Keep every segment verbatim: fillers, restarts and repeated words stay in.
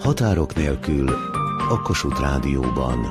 Határok nélkül a Kossuth Rádióban.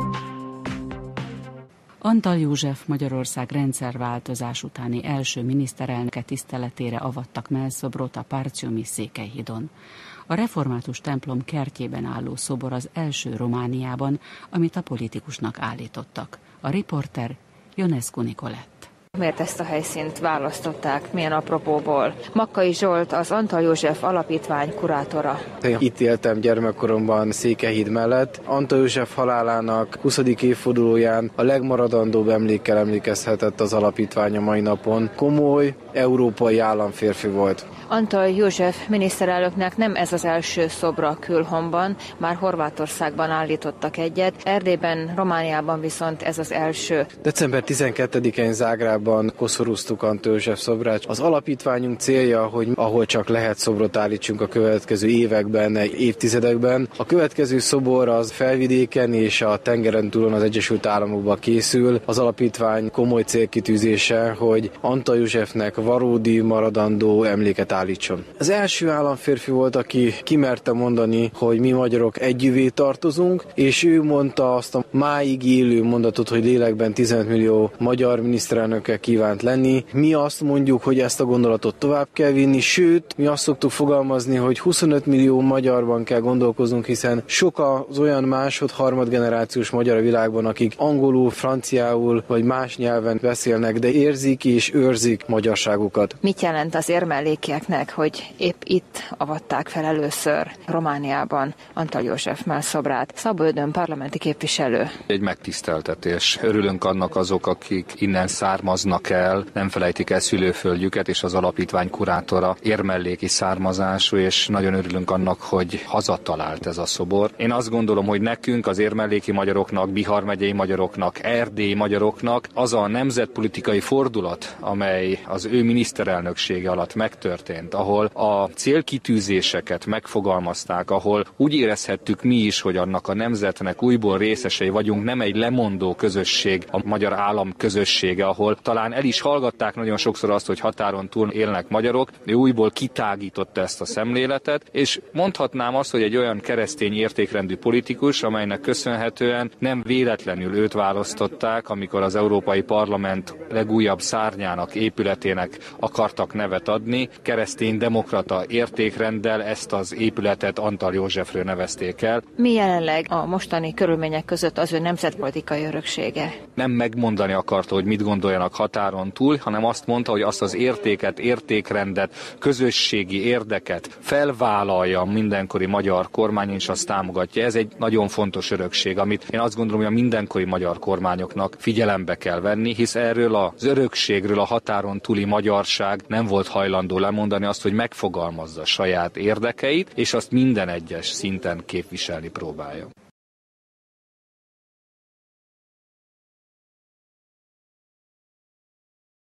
Antall József Magyarország rendszerváltozás utáni első miniszterelnöke tiszteletére avattak mellszobrot a Partiumi Székelyhídon. A református templom kertjében álló szobor az első Romániában, amit a politikusnak állítottak. A riporter Ionescu Nicolett. Miért ezt a helyszínt választották, milyen apropóból? Makkai Zsolt, az Antall József Alapítvány kurátora. Én itt éltem gyermekkoromban Székelyhíd mellett. Antall József halálának huszadik évfordulóján a legmaradandóbb emlékkel emlékezhetett az alapítvány a mai napon. Komoly, európai államférfi volt. Antall József miniszterelnöknek nem ez az első szobra a külhomban, már Horvátországban állítottak egyet, Erdélyben, Romániában viszont ez az első. december tizenkettedikén Zágrában koszorúztuk Antall József szobrát. Az alapítványunk célja, hogy ahol csak lehet szobrot állítsunk a következő években, évtizedekben. A következő szobor az Felvidéken és a tengeren túlon az Egyesült Államokban készül. Az alapítvány komoly célkitűzése, hogy Antall Józsefnek valódi maradandó emléket állítson. Az első államférfi volt, aki kimerte mondani, hogy mi magyarok együvé tartozunk, és ő mondta azt a máig élő mondatot, hogy lélekben tizenöt millió magyar miniszterelnöke kívánt lenni. Mi azt mondjuk, hogy ezt a gondolatot tovább kell vinni, sőt, mi azt szoktuk fogalmazni, hogy huszonöt millió magyarban kell gondolkoznunk, hiszen sok az olyan másod-harmad generációs magyar a világban, akik angolul, franciául vagy más nyelven beszélnek, de érzik és őrzik magyarságukat. Mit jelent az érmellékieknek, hogy épp itt avatták fel először Romániában Antall József mellszobrát? Szabó Ödön, parlamenti képviselő. Egy megtiszteltetés. Örülünk annak azok, akik innen származnak el, nem felejtik el szülőföldjüket, és az alapítvány kurátora érmelléki származású, és nagyon örülünk annak, hogy hazatalált ez a szobor. Én azt gondolom, hogy nekünk, az érmelléki magyaroknak, Bihar megyei magyaroknak, erdélyi magyaroknak az a nemzetpolitikai fordulat, amely az ő miniszterelnöksége alatt megtörtént, ahol a célkitűzéseket megfogalmazták, ahol úgy érezhettük mi is, hogy annak a nemzetnek újból részesei vagyunk, nem egy lemondó közösség, a magyar állam közössége, ahol talán el is hallgatták nagyon sokszor azt, hogy határon túl élnek magyarok, ő újból kitágította ezt a szemléletet, és mondhatnám azt, hogy egy olyan keresztény értékrendű politikus, amelynek köszönhetően nem véletlenül őt választották, amikor az Európai Parlament legújabb szárnyának, épületének akartak nevet adni, keresztény demokrata értékrenddel ezt az épületet Antall Józsefről nevezték el. Mi jelenleg a mostani körülmények között az ő nemzetpolitikai öröksége? Nem megmondani akarta, hogy mit gondoljanak határon túl, hanem azt mondta, hogy azt az értéket, értékrendet, közösségi érdeket felvállalja a mindenkori magyar kormány, és azt támogatja. Ez egy nagyon fontos örökség, amit én azt gondolom, hogy a mindenkori magyar kormányoknak figyelembe kell venni, hisz erről az örökségről a határon túli magyarság nem volt hajlandó lemondani azt, hogy megfogalmazza saját érdekeit, és azt minden egyes szinten képviselni próbálja.